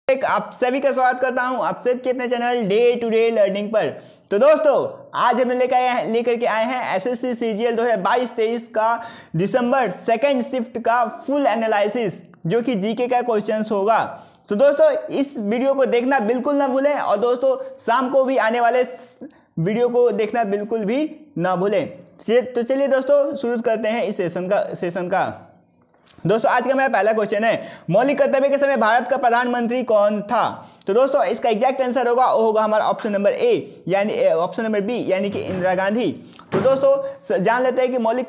आप सभी का स्वागत करता हूं आप सबके अपने channel day to day learning पर। तो दोस्तों आज हम लेकर के आए हैं एसएससी सीजीएल 2022-23 का दिसंबर सेकंड शिफ्ट का फुल एनालिसिस, जो कि जीके का क्वेश्चंस होगा। तो दोस्तों इस वीडियो को देखना बिल्कुल ना भूलें, और दोस्तों शाम को भी आने वाले वीडियो को देखना बिल्कुल भी ना भूलें। तो चलिए दोस्तों शुरू करते हैं इस सेशन का। दोस्तों आज का मेरा पहला क्वेश्चन है, मौलिक कर्तव्य के समय भारत का प्रधानमंत्री कौन था? तो दोस्तों इसका एग्जैक्ट आंसर होगा हमारा ऑप्शन नंबर ए यानी ऑप्शन नंबर बी यानी कि इंदिरा गांधी। तो दोस्तों जान लेते हैं कि मौलिक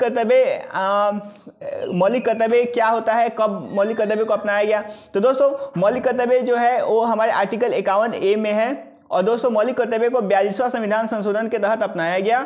कर्तव्य क्या होता है, कब मौलिक कर्तव्य को अपनाया गया। तो दोस्तों मौलिक कर्तव्य जो है वो हमारे आर्टिकल 51A में है, और दोस्तों मौलिक कर्तव्य को 42वां संविधान संशोधन के तहत अपनाया गया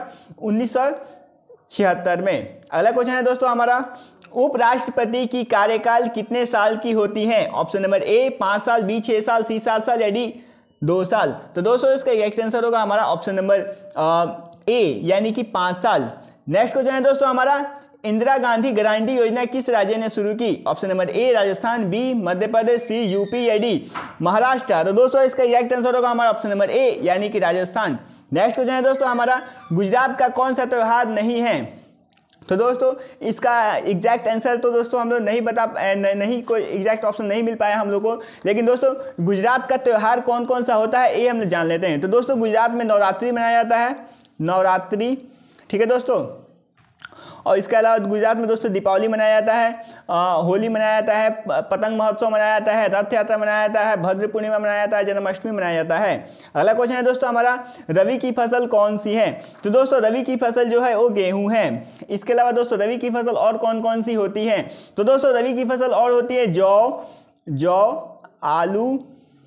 1976 में। अगला क्वेश्चन है दोस्तों हमारा, उपराष्ट्रपति की कार्यकाल कितने साल की होती है? ऑप्शन नंबर ए 5 साल, बी 6 साल, सी 7 साल या डी 2 साल। तो दोस्तों इसका एग्जैक्ट आंसर होगा हमारा ऑप्शन नंबर ए यानी कि 5 साल। नेक्स्ट क्वेश्चन है दोस्तों हमारा, इंदिरा गांधी गारंटी योजना किस राज्य ने शुरू की? Option number A Rajasthan, B Madhya Pradesh, C UP या डी महाराष्ट्र। तो दोस्तों इसका एग्जैक्ट आंसर होगा हमारा ऑप्शन नंबर ए यानी कि राजस्थान। नेक्स्ट क्वेश्चन है दोस्तों हमारा, गुजरात का कौन सा त्योहार नहीं है? तो दोस्तों इसका एग्जैक्ट आंसर तो दोस्तों हम लोग नहीं कोई एग्जैक्ट ऑप्शन नहीं मिल पाया हम लोग को, लेकिन दोस्तों गुजरात का त्यौहार कौन कौन सा होता है ये हम लोग जान लेते हैं। तो दोस्तों गुजरात में नवरात्रि मनाया जाता है, नवरात्रि, ठीक है दोस्तों। और इसके अलावा गुजरात में दोस्तों दीपावली मनाया जाता है, होली मनाया जाता है, पतंग महोत्सव मनाया जाता है, रथ यात्रा मनाया जाता है, भद्र पूर्णिमा मनाया जाता है, जन्माष्टमी मनाया जाता है। अगला क्वेश्चन है दोस्तों हमारा, रबी की फसल कौन सी है? तो दोस्तों रबी की फसल जो है वो गेहूं है। इसके अलावा दोस्तों रबी की फसल और कौन कौन सी होती है? तो दोस्तों रबी की फसल और होती है जौ, आलू,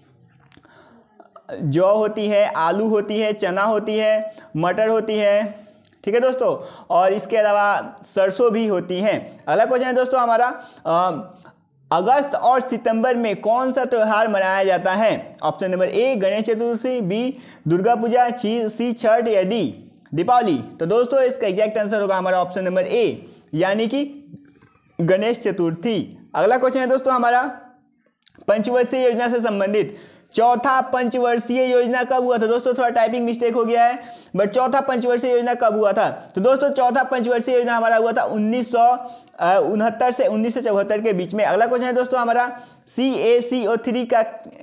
जौ होती है, आलू होती है, चना होती है, मटर होती है, ठीक है दोस्तों, और इसके अलावा सरसों भी होती हैं। अगला क्वेश्चन है दोस्तों हमारा, अगस्त और सितंबर में कौन सा त्यौहार मनाया जाता है? Option number A Ganesh Chaturthi, B Durga Puja, C Chhath या डी दीपावली। तो दोस्तों इसका एग्जैक्ट आंसर होगा हमारा ऑप्शन नंबर ए यानी कि गणेश चतुर्थी। अगला क्वेश्चन है दोस्तों हमारा, पंचवर्षीय योजना से संबंधित चौथा पंचवर्षीय योजना कब हुआ था? दोस्तों थोड़ा टाइपिंग मिस्टेक हो गया है, बट चौथा पंचवर्षीय योजना कब हुआ था? तो दोस्तों चौथा पंचवर्षीय योजना हमारा हुआ था 1969 से 1974 के बीच में। अगला क्वेश्चन है दोस्तों हमारा, CaCO3 का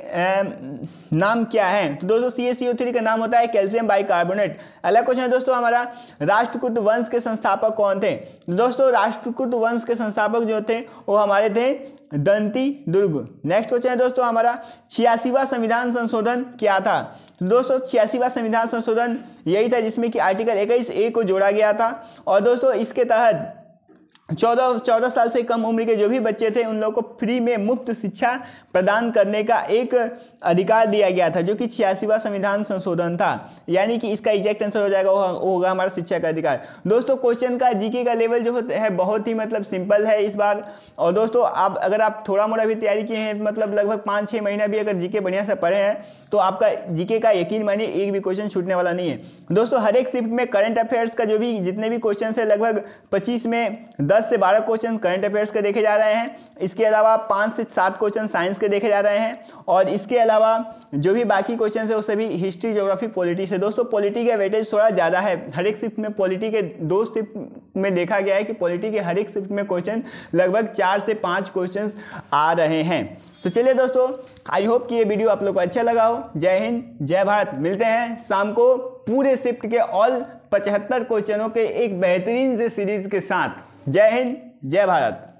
नाम क्या है? तो दोस्तों CaCO3 का नाम होता है कैल्शियम बाइकार्बोनेट। अगला क्वेश्चन है दोस्तों हमारा, राष्ट्रकूट वंश के संस्थापक कौन थे? दोस्तों राष्ट्रकूट वंश के संस्थापक जो थे वो हमारे थे दंती दुर्ग। नेक्स्ट क्वेश्चन है दोस्तों हमारा, 86वां संविधान संशोधन क्या था? तो दोस्तों 86वां संविधान संशोधन यही था जिसमें कि आर्टिकल 21A को जोड़ा गया था, और दोस्तों इसके तहत 14 साल से कम उम्र के जो भी बच्चे थे उन लोगों को फ्री में मुफ्त शिक्षा प्रदान करने का एक अधिकार दिया गया था, जो कि 86वां संविधान संशोधन था। यानी कि इसका एग्जैक्ट आंसर हो जाएगा वो होगा हमारा शिक्षा का अधिकार। दोस्तों क्वेश्चन का जीके का लेवल जो है बहुत ही मतलब सिंपल है इस बार, और दोस्तों अगर आप थोड़ा मोड़ा भी तैयारी किए हैं, मतलब लगभग 5-6 महीना भी अगर जीके बढ़िया से पढ़े हैं, तो आपका जीके का यकीन मानिए एक भी क्वेश्चन छूटने वाला नहीं है। दोस्तों हर एक शिफ्ट में करंट अफेयर्स का जो भी जितने भी क्वेश्चन है, लगभग 25 में 10 से 12 क्वेश्चन करंट अफेयर्स के देखे जा रहे हैं। इसके अलावा 5 से 7 क्वेश्चन साइंस के देखे जा रहे हैं, और इसके अलावा जो भी बाकी क्वेश्चन है वो सभी हिस्ट्री, ज्योग्राफी, पॉलिटी से। दोस्तों पॉलिटी का वेटेज थोड़ा ज़्यादा है हर एक शिफ्ट में। पॉलिटी के 2 शिफ्ट में देखा गया है कि पॉलिटी के हर एक शिफ्ट में क्वेश्चन लगभग 4 से 5 क्वेश्चन आ रहे हैं। तो चलिए दोस्तों, आई होप कि ये वीडियो आप लोग को अच्छा लगा हो। जय हिंद, जय भारत। मिलते हैं शाम को पूरे शिफ्ट के ऑल 75 क्वेश्चनों के एक बेहतरीन से सीरीज के साथ। जय हिंद, जय भारत।